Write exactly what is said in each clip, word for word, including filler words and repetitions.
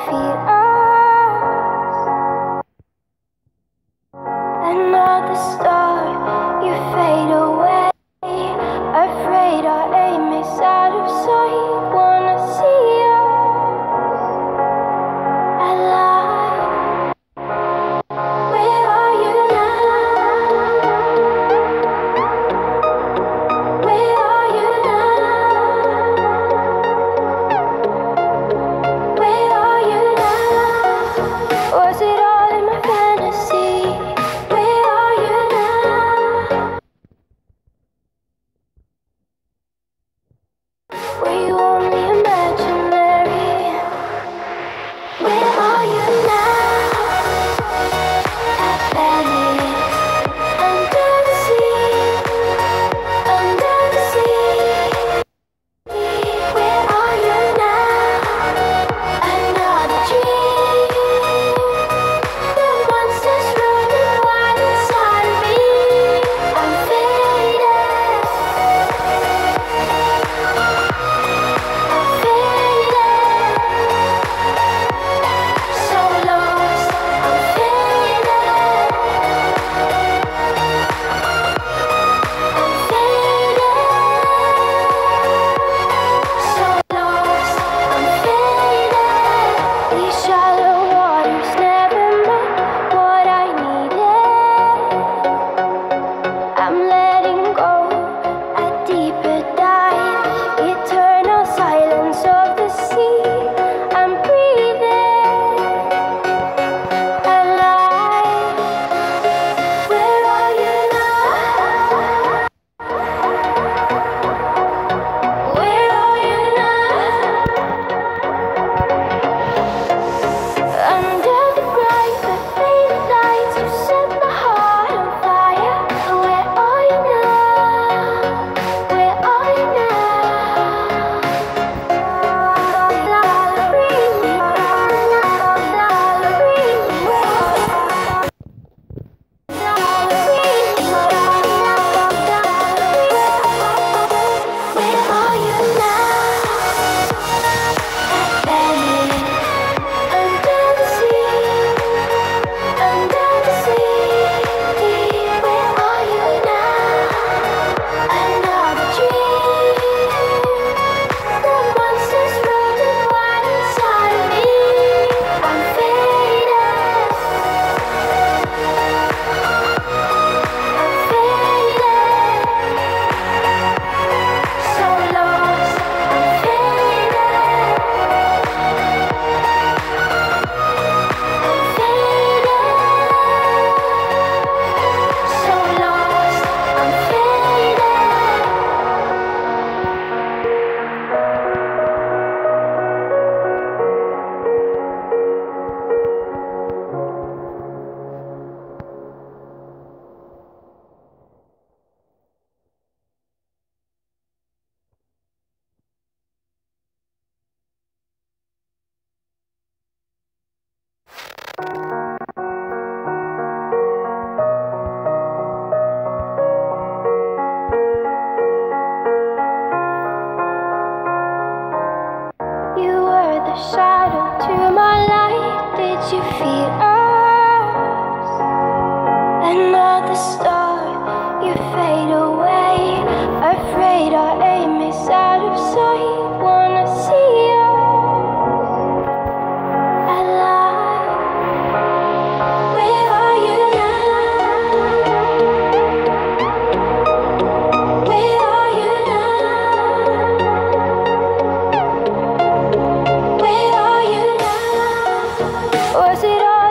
defeat us? Another star, you fade away. Afraid our aim is out of sight. Wanna see us alive. Where are you now? Where are you now? Where are you now? Was it all in my fantasy? Where are you now? Were you only imaginary? Where are you now? Panic under the sea, under the sea. Where are you now? Another dream. The monsters running wild inside of me. I'm faded. I'm faded. So lost. I'm faded. I'm faded. So lost. I'm faded. These shallow waters never meant what I needed. I'm letting go, a deeper dive, eternal silence of the sea. I'm breathing alive. Where are you now? Where are you now? Under the bright but faded lights, you set my heart on fire. Where are you now? Where are you now? Breathe me, where are you now? Panic under the sea, under the sea. Where are you now? Another dream. The monsters running wild inside of me. I'm faded. I'm faded. So lost. I'm faded. I'm faded. So lost. I'm faded. You were the shadow to my light. Did you feel us? Another star, you fade away. Afraid our aim is out of sight. Wanna see us alive. Where are you now? Where are you now? Where are you now? Was it all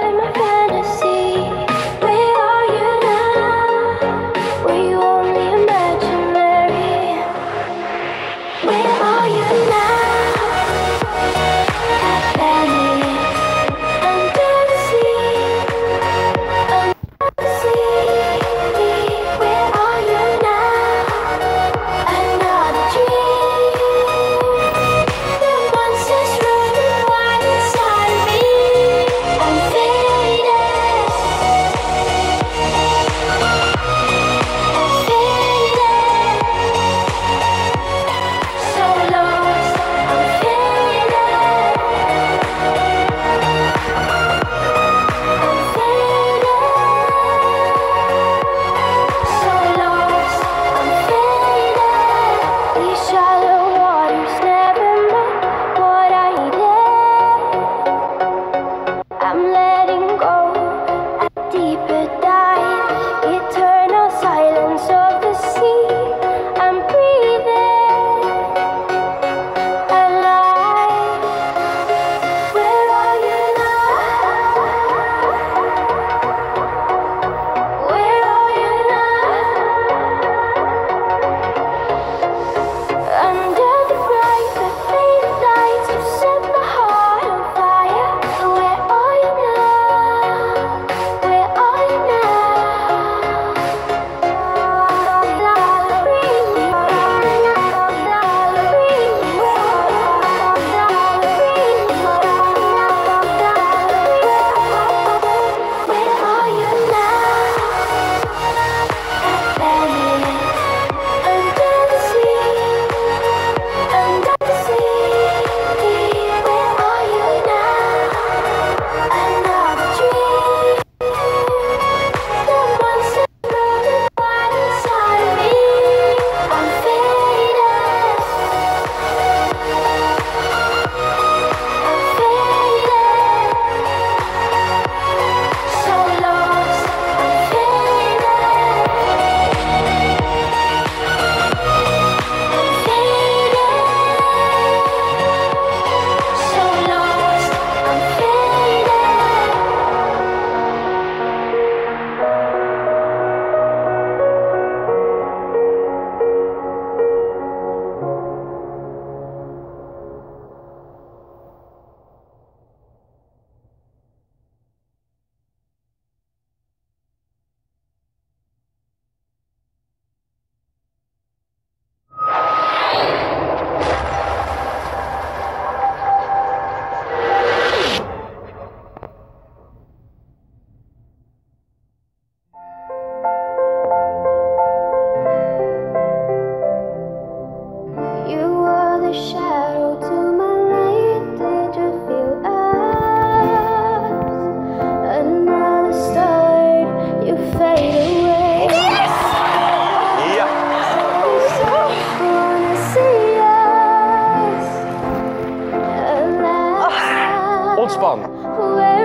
ontspan.